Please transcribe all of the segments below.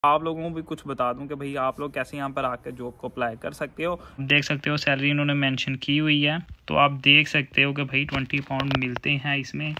आप लोगों को भी कुछ बता दूं कि भाई आप लोग कैसे यहाँ पर आकर जॉब को अप्लाई कर सकते हो। देख सकते हो सैलरी इन्होंने मेंशन की हुई है, तो आप देख सकते हो कि भाई 20 पाउंड मिलते हैं इसमें।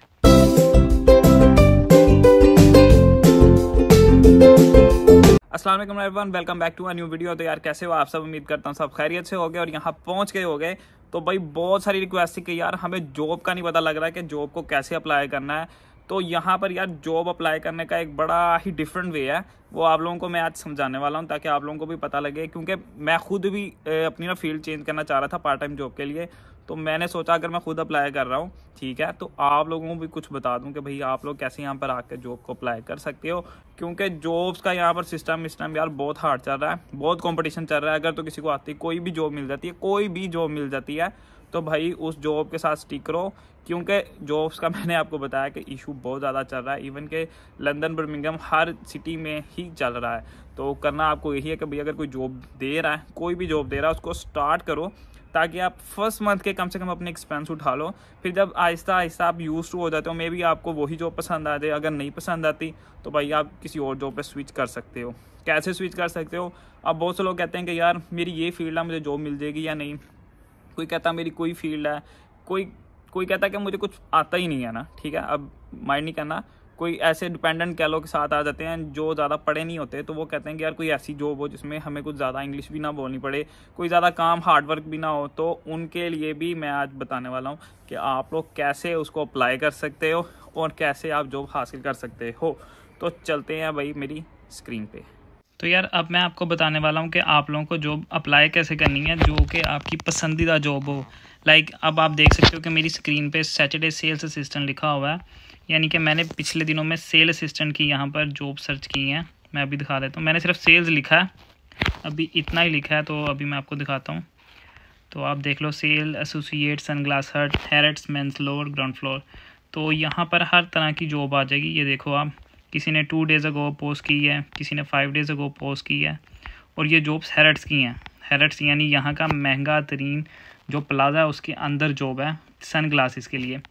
अस्सलाम वालेकुम everyone, welcome back to a new video. तो यार कैसे हो आप सब, उम्मीद करता हूँ सब खैरियत से हो गए और यहाँ पहुँच गए हो गए। तो भाई बहुत सारी रिक्वेस्ट थी कि यार हमें जॉब का नहीं पता लग रहा है कि जॉब को कैसे अप्लाई करना है। तो यहाँ पर यार जॉब अप्लाई करने का एक बड़ा ही डिफरेंट वे है, वो आप लोगों को मैं आज समझाने वाला हूँ ताकि आप लोगों को भी पता लगे। क्योंकि मैं खुद भी अपनी ना फील्ड चेंज करना चाह रहा था पार्ट टाइम जॉब के लिए, तो मैंने सोचा अगर मैं खुद अप्लाई कर रहा हूँ ठीक है, तो आप लोगों को भी कुछ बता दूं कि भाई आप लोग कैसे यहाँ पर आकर जॉब को अप्लाई कर सकते हो। क्योंकि जॉब्स का यहाँ पर सिस्टम यार बहुत हार्ड चल रहा है, बहुत कंपटीशन चल रहा है। अगर तो किसी को आती कोई भी जॉब मिल जाती है, कोई भी जॉब मिल जाती है, तो भाई उस जॉब के साथ स्टिक करो। क्योंकि जॉब्स का मैंने आपको बताया कि इशू बहुत ज़्यादा चल रहा है, इवन के लंदन बर्मिंघम हर सिटी में ही चल रहा है। तो करना आपको यही है कि भाई अगर कोई जॉब दे रहा है, कोई भी जॉब दे रहा है, उसको स्टार्ट करो ताकि आप फर्स्ट मंथ के कम से कम अपने एक्सपेंस उठा लो। फिर जब आहिस्ता आहिस्ता आप यूज टू हो जाते हो, मे बी आपको वही जॉब पसंद आ जाए। अगर नहीं पसंद आती तो भाई आप किसी और जॉब पे स्विच कर सकते हो। कैसे स्विच कर सकते हो? अब बहुत से लोग कहते हैं कि यार मेरी ये फील्ड है, मुझे जॉब मिल जाएगी या नहीं। कोई कहता है मेरी कोई फील्ड है, कोई कोई कहता है कि मुझे कुछ आता ही नहीं है ना, ठीक है। अब माइंड नहीं करना। कोई ऐसे डिपेंडेंट कह लो के साथ आ जाते हैं जो ज़्यादा पढ़े नहीं होते, तो वो कहते हैं कि यार कोई ऐसी जॉब हो जिसमें हमें कुछ ज़्यादा इंग्लिश भी ना बोलनी पड़े, कोई ज़्यादा काम हार्ड वर्क भी ना हो। तो उनके लिए भी मैं आज बताने वाला हूँ कि आप लोग कैसे उसको अप्लाई कर सकते हो और कैसे आप जॉब हासिल कर सकते हो। तो चलते हैं भाई मेरी स्क्रीन पे। तो यार अब मैं आपको बताने वाला हूँ कि आप लोगों को जॉब अप्लाई कैसे करनी है जो कि आपकी पसंदीदा जॉब हो। अब आप देख सकते हो कि मेरी स्क्रीन पे सैटरडे सेल्स असिस्टेंट लिखा हुआ है, यानी कि मैंने पिछले दिनों में सेल असिस्टेंट की यहाँ पर जॉब सर्च की है। मैं अभी दिखा देता हूँ, मैंने सिर्फ सेल्स लिखा है, अभी इतना ही लिखा है, तो अभी मैं आपको दिखाता हूँ। तो आप देख लो, cell associate Sunglass Hut Harrods men's lower ground floor. तो यहाँ पर हर तरह की जॉब आ जाएगी। ये देखो आप, किसी ने 2 डेज़ अगो पोस्ट की है, किसी ने 5 डेज़ अगो पोस्ट की है। और ये जॉब्स हैरेट्स की हैं। हैरेट्स यानी यहाँ का महंगा तरीन जो प्लाजा है उसके अंदर जॉब है सन ग्लासेस के लिए।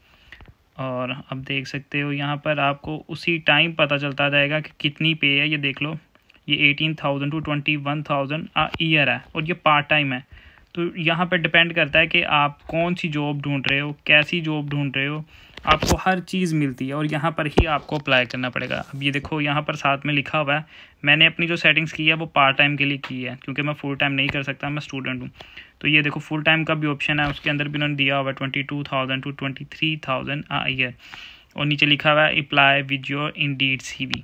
और अब देख सकते हो यहाँ पर आपको उसी टाइम पता चलता जाएगा कि कितनी पे है। ये देख लो, ये 18,000 टू 21,000 ईयर है और ये पार्ट टाइम है। तो यहाँ पर डिपेंड करता है कि आप कौन सी जॉब ढूंढ रहे हो, कैसी जॉब ढूंढ रहे हो। आपको हर चीज़ मिलती है और यहाँ पर ही आपको अप्लाई करना पड़ेगा। अब ये देखो यहाँ पर साथ में लिखा हुआ है, मैंने अपनी जो सेटिंग्स की है वो पार्ट टाइम के लिए की है, क्योंकि मैं फुल टाइम नहीं कर सकता, मैं स्टूडेंट हूँ। तो ये देखो फुल टाइम का भी ऑप्शन है, उसके अंदर भी उन्होंने दिया हुआ है 22,000 टू 23,000 ईयर। और नीचे लिखा हुआ है apply with your Indeed CV।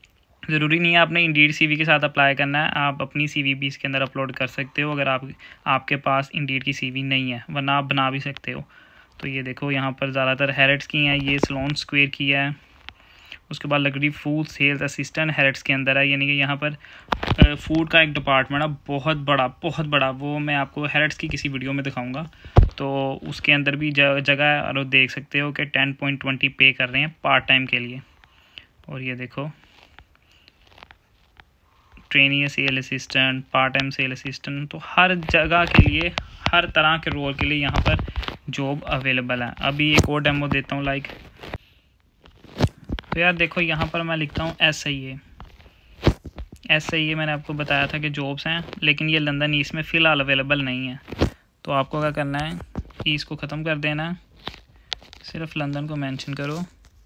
ज़रूरी नहीं है आपने इंडीड CV के साथ अप्लाई करना है, आप अपनी CV भी इसके अंदर अपलोड कर सकते हो अगर आपके पास इंडीड की CV नहीं है, वरना आप बना भी सकते हो। तो ये देखो यहाँ पर ज़्यादातर हैरेट्स की हैं, ये स्लोन स्क्वायर की है। उसके बाद luxury food sales assistant Harrods के अंदर है, यानी कि यहाँ पर फूड का एक डिपार्टमेंट है बहुत बड़ा। वो मैं आपको हैरेट्स की किसी वीडियो में दिखाऊंगा। तो उसके अंदर भी जगह है और देख सकते हो कि 10.20 पे कर रहे हैं पार्ट टाइम के लिए। और ये देखो training sale assistant, part time sale assistant, तो हर जगह के लिए, हर तरह के रोल के लिए यहाँ पर जॉब अवेलेबल है। अभी एक और डेमो देता हूँ तो यार देखो यहाँ पर मैं लिखता हूँ SIA मैंने आपको बताया था कि जॉब्स हैं, लेकिन ये लंदन ईस्ट में फ़िलहाल अवेलेबल नहीं है। तो आपको क्या करना है, ईस्ट को ख़त्म कर देना है, सिर्फ लंदन को मेंशन करो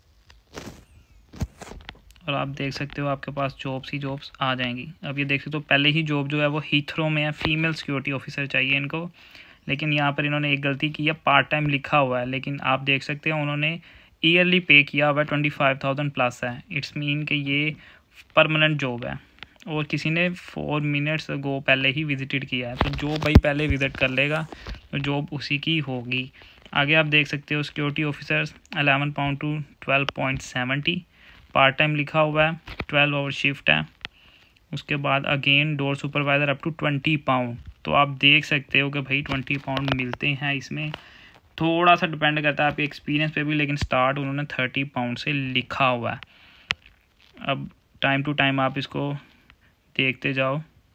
और आप देख सकते हो आपके पास जॉब्स ही जॉब्स आ जाएंगी। अब ये देख सकते हो पहले ही जॉब जो है वो हीथ्रो में है, फीमेल सिक्योरिटी ऑफिसर चाहिए इनको। लेकिन यहाँ पर इन्होंने एक गलती की है, पार्ट टाइम लिखा हुआ है, लेकिन आप देख सकते हो उन्होंने ईयरली पे किया हुआ है 25,000 प्लस है। इट्स मीन कि ये परमानेंट जॉब है। और किसी ने 4 मिनट्स अगो पहले ही विजिटेड किया है, तो जो भाई पहले विज़िट कर लेगा तो जॉब उसी की होगी। आगे आप देख सकते हो security officers 11 pound to 12.70, part time लिखा हुआ है, 12 आवर शिफ्ट है। उसके बाद again door supervisor up to 20 pound. तो आप देख सकते हो कि भाई 20 पाउंड मिलते हैं इसमें। थोड़ा सा डिपेंड करता है आपके एक्सपीरियंस पे भी, लेकिन स्टार्ट उन्होंने 30 पाउंड से लिखा हुआ है। अब टाइम टू टाइम आप इसको देखते जाओ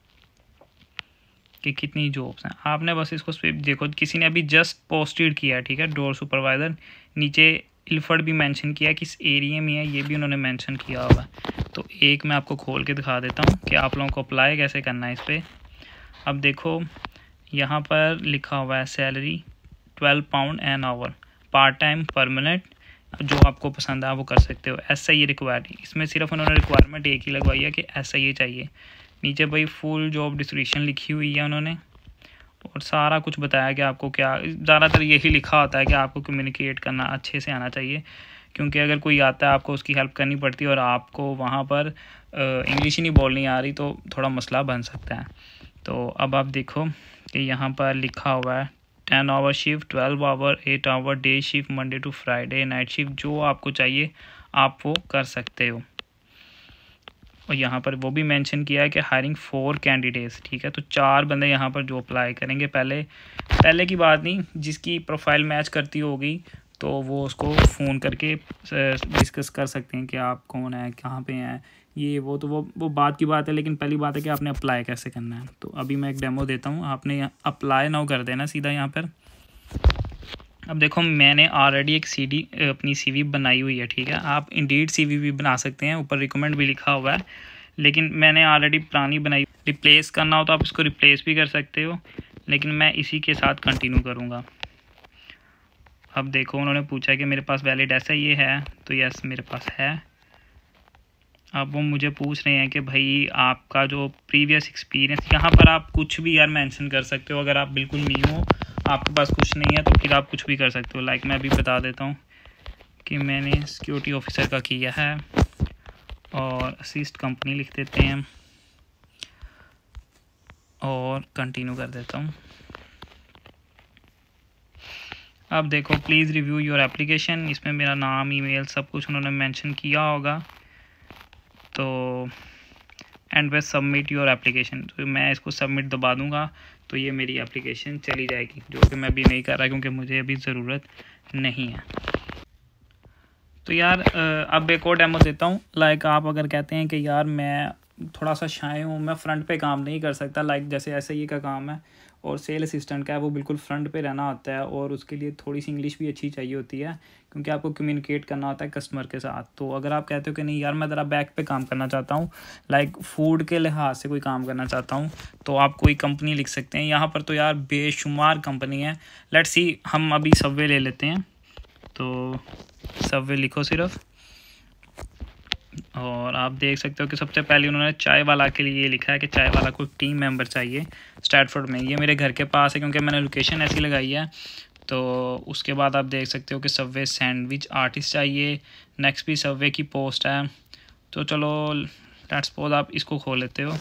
कि कितनी जॉब्स हैं। आपने बस इसको देखो, किसी ने अभी जस्ट पोस्टेड किया है, ठीक है, डोर सुपरवाइज़र, नीचे इल्फर्ड भी मेंशन किया है, किस एरिया में है ये भी उन्होंने मेंशन किया हुआ है। तो एक मैं आपको खोल के दिखा देता हूँ कि आप लोगों को अप्लाई कैसे करना है इस पर। अब देखो यहाँ पर लिखा हुआ है salary £12 an hour, part time, permanent, जो आपको पसंद है वो कर सकते हो। SIA रिक्वायर्ड, इसमें सिर्फ उन्होंने रिक्वायरमेंट एक ही लगवाई है कि SIA चाहिए। नीचे भाई फुल जॉब डिस्क्रिप्शन लिखी हुई है उन्होंने और सारा कुछ बताया कि आपको क्या, ज़्यादातर यही लिखा होता है कि आपको कम्युनिकेट करना अच्छे से आना चाहिए, क्योंकि अगर कोई आता है आपको उसकी हेल्प करनी पड़ती है और आपको वहाँ पर इंग्लिश ही नहीं बोलनी आ रही तो थोड़ा मसला बन सकता है। तो अब आप देखो कि यहाँ पर लिखा हुआ है 10 hour shift, 12 hour, 8 hour day shift, Monday to Friday, night shift, जो आपको चाहिए आप वो कर सकते हो। और यहाँ पर वो भी मेंशन किया है कि हायरिंग 4 कैंडिडेट्स, ठीक है। तो 4 बंदे यहाँ पर जो अप्लाई करेंगे, पहले की बात नहीं, जिसकी प्रोफाइल मैच करती होगी तो वो उसको फ़ोन करके डिस्कस कर सकते हैं कि आप कौन है, कहाँ पे हैं, ये वो। तो वो बात की बात है, लेकिन पहली बात है कि आपने अप्लाई कैसे करना है। तो अभी मैं एक डेमो देता हूँ, आपने अप्लाई नाउ कर देना सीधा यहाँ पर। अब देखो मैंने ऑलरेडी एक अपनी CV बनाई हुई है, ठीक है। आप इंडीड CV भी बना सकते हैं, ऊपर रिकमेंड भी लिखा हुआ है, लेकिन मैंने ऑलरेडी पुरानी बनाई। रिप्लेस करना हो तो आप इसको रिप्लेस भी कर सकते हो, लेकिन मैं इसी के साथ कंटिन्यू करूँगा। अब देखो उन्होंने पूछा कि मेरे पास वैलिड SIA है, तो यस मेरे पास है। अब वो मुझे पूछ रहे हैं कि भाई आपका जो प्रीवियस एक्सपीरियंस, यहाँ पर आप कुछ भी यार मेंशन कर सकते हो। अगर आप बिल्कुल न्यू हो, आपके पास कुछ नहीं है, तो फिर आप कुछ भी कर सकते हो। लाइक मैं अभी बता देता हूँ कि मैंने सिक्योरिटी ऑफिसर का किया है और असिस्ट कंपनी लिख देते हैं और कंटिन्यू कर देता हूँ। अब देखो प्लीज़ रिव्यू योर एप्लीकेशन, इसमें मेरा नाम, ईमेल, सब कुछ उन्होंने मेंशन किया होगा। तो एंड पे सबमिट योर एप्लीकेशन, तो मैं इसको सबमिट दबा दूंगा तो ये मेरी एप्लीकेशन चली जाएगी, जो कि मैं अभी नहीं कर रहा क्योंकि मुझे अभी ज़रूरत नहीं है। तो यार अब एक और डेमो देता हूँ। लाइक आप अगर कहते हैं कि यार मैं थोड़ा सा शाय हूँ, मैं फ्रंट पे काम नहीं कर सकता, लाइक जैसे SIA का काम है और सेल असिस्टेंट का है, वो बिल्कुल फ्रंट पे रहना होता है और उसके लिए थोड़ी सी इंग्लिश भी अच्छी चाहिए होती है, क्योंकि आपको कम्युनिकेट करना होता है कस्टमर के साथ। तो अगर आप कहते हो कि नहीं यार मैं ज़रा बैक पे काम करना चाहता हूँ, लाइक फूड के लिहाज से कोई काम करना चाहता हूँ, तो आप कोई कंपनी लिख सकते हैं। यहाँ पर तो यार बेशुमार कंपनी है। लेट्स सी, हम अभी सबवे ले लेते हैं। तो सबवे लिखो सिर्फ, और आप देख सकते हो कि सबसे पहले उन्होंने चाय वाला के लिए ये लिखा है कि चाय वाला को टीम मेंबर चाहिए स्टैटफोर्ड में। ये मेरे घर के पास है क्योंकि मैंने लोकेशन ऐसी लगाई है। तो उसके बाद आप देख सकते हो कि सबवे सैंडविच आर्टिस्ट चाहिए, नेक्स्ट भी सबवे की पोस्ट है। तो चलो लेट्स सपोज आप इसको खोल लेते हो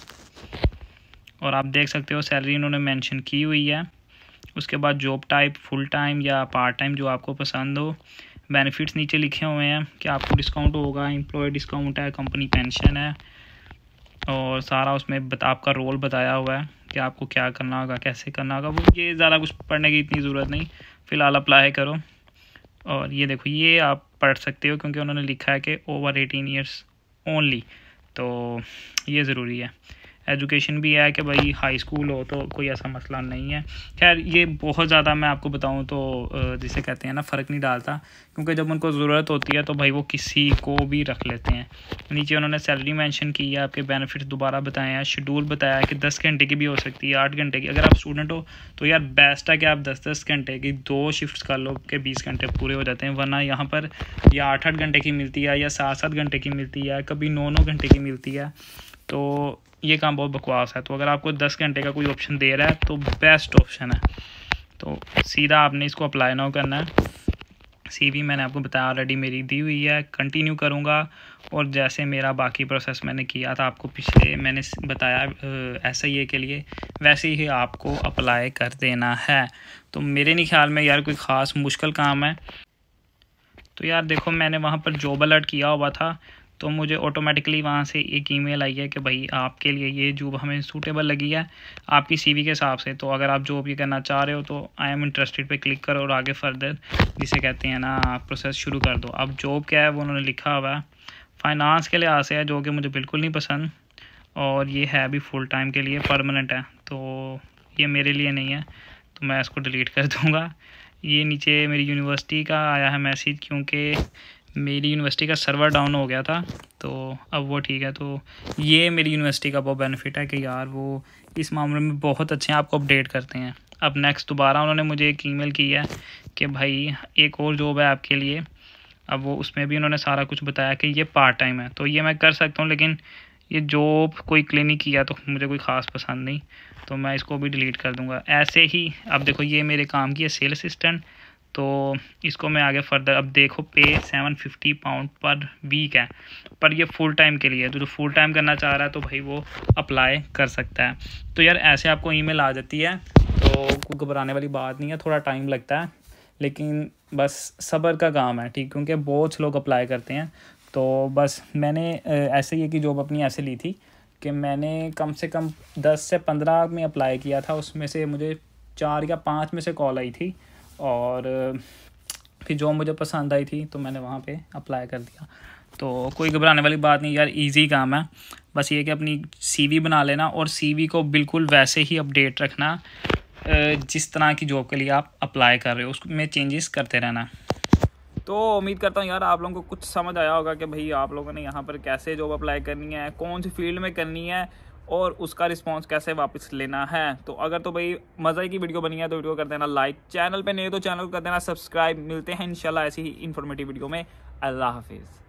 और आप देख सकते हो सैलरी उन्होंने मेंशन की हुई है। उसके बाद जॉब टाइप फुल टाइम या पार्ट टाइम, जो आपको पसंद हो। बेनिफिट्स नीचे लिखे हुए हैं कि आपको डिस्काउंट होगा, एम्प्लॉय डिस्काउंट है, कंपनी पेंशन है, और सारा उसमें आपका रोल बताया हुआ है कि आपको क्या करना होगा, कैसे करना होगा। वो ये ज़्यादा कुछ पढ़ने की इतनी ज़रूरत नहीं, फ़िलहाल अप्लाई करो। और ये देखो ये आप पढ़ सकते हो क्योंकि उन्होंने लिखा है कि ओवर 18 ईयर्स ओनली, तो ये ज़रूरी है। एजुकेशन भी है कि भाई हाई स्कूल हो तो कोई ऐसा मसला नहीं है। खैर ये बहुत ज़्यादा मैं आपको बताऊं तो जिसे कहते हैं ना फ़र्क नहीं डालता, क्योंकि जब उनको ज़रूरत होती है तो भाई वो किसी को भी रख लेते हैं। नीचे उन्होंने सैलरी मेंशन की है, आपके बेनिफिट्स दोबारा बताए हैं, शेड्यूल बताया है कि 10 घंटे की भी हो सकती है, 8 घंटे की। अगर आप स्टूडेंट हो तो यार बेस्ट है कि आप 10-10 घंटे की 2 शिफ्ट्स कर लो कि 20 घंटे पूरे हो जाते हैं। वरना यहाँ पर या 8-8 घंटे की मिलती है या 7-7 घंटे की मिलती है, कभी 9-9 घंटे की मिलती है। तो ये काम बहुत बकवास है। तो अगर आपको 10 घंटे का कोई ऑप्शन दे रहा है तो बेस्ट ऑप्शन है। तो सीधा आपने इसको अप्लाई नाउ करना है। CV मैंने आपको बताया ऑलरेडी मेरी दी हुई है, कंटिन्यू करूँगा। और जैसे मेरा बाकी प्रोसेस मैंने किया था आपको पिछले मैंने बताया SIA के लिए, वैसे ही आपको अप्लाई कर देना है। तो मेरे नहीं ख्याल में यार कोई ख़ास मुश्किल काम है। तो यार देखो मैंने वहाँ पर जॉब अलर्ट किया हुआ था, तो मुझे ऑटोमेटिकली वहाँ से एक ईमेल आई है कि भाई आपके लिए ये जॉब हमें सूटेबल लगी है आपकी CV के हिसाब से। तो अगर आप जॉब ये करना चाह रहे हो तो आई एम इंटरेस्टेड पे क्लिक करो और आगे फर्दर जिसे कहते हैं ना प्रोसेस शुरू कर दो। अब जॉब क्या है वो उन्होंने लिखा हुआ है, फाइनेंस के लिहाज से है, जो कि मुझे बिल्कुल नहीं पसंद। और ये है भी फुल टाइम के लिए, परमानेंट है, तो ये मेरे लिए नहीं है, तो मैं इसको डिलीट कर दूँगा। ये नीचे मेरी यूनिवर्सिटी का आया है मैसेज, क्योंकि मेरी यूनिवर्सिटी का सर्वर डाउन हो गया था, तो अब वो ठीक है। तो ये मेरी यूनिवर्सिटी का वो बेनिफिट है कि यार वो इस मामले में बहुत अच्छे हैं, आपको अपडेट करते हैं। अब नेक्स्ट दोबारा उन्होंने मुझे एक ईमेल की है कि भाई एक और जॉब है आपके लिए। अब वो उसमें भी उन्होंने सारा कुछ बताया कि ये पार्ट टाइम है, तो ये मैं कर सकता हूँ, लेकिन ये जॉब कोई क्लिनिक की है तो मुझे कोई ख़ास पसंद नहीं, तो मैं इसको भी डिलीट कर दूँगा। ऐसे ही अब देखो ये मेरे काम की है सेल असिस्टेंट, तो इसको मैं आगे फर्दर, अब देखो पे 750 पाउंड पर वीक है, पर ये फुल टाइम के लिए है, तो जो फुल टाइम करना चाह रहा है तो भाई वो अप्लाई कर सकता है। तो यार ऐसे आपको ईमेल आ जाती है, तो कोई घबराने वाली बात नहीं है, थोड़ा टाइम लगता है लेकिन बस सब्र का काम है, ठीक, क्योंकि बहुत से लोग अप्लाई करते हैं। तो बस मैंने ऐसे ही कि जॉब अपनी ऐसे ली थी कि मैंने कम से कम 10 से 15 में अप्लाई किया था, उसमें से मुझे 4 या 5 में से कॉल आई थी, और फिर जो मुझे पसंद आई थी तो मैंने वहाँ पे अप्लाई कर दिया। तो कोई घबराने वाली बात नहीं यार, इजी काम है। बस ये कि अपनी सीवी बना लेना, और सीवी को बिल्कुल वैसे ही अपडेट रखना जिस तरह की जॉब के लिए आप अप्लाई कर रहे हो, उसमें चेंजेस करते रहना। तो उम्मीद करता हूँ यार आप लोगों को कुछ समझ आया होगा कि भाई आप लोगों ने यहाँ पर कैसे जॉब अप्लाई करनी है, कौन सी फील्ड में करनी है, और उसका रिस्पांस कैसे वापस लेना है। तो अगर तो भाई मज़े की वीडियो बनी है तो वीडियो कर देना लाइक, चैनल पे नए तो चैनल कर देना सब्सक्राइब। मिलते हैं इंशाल्लाह ऐसी ही इन्फॉर्मेटिव वीडियो में। अल्लाह हाफिज़।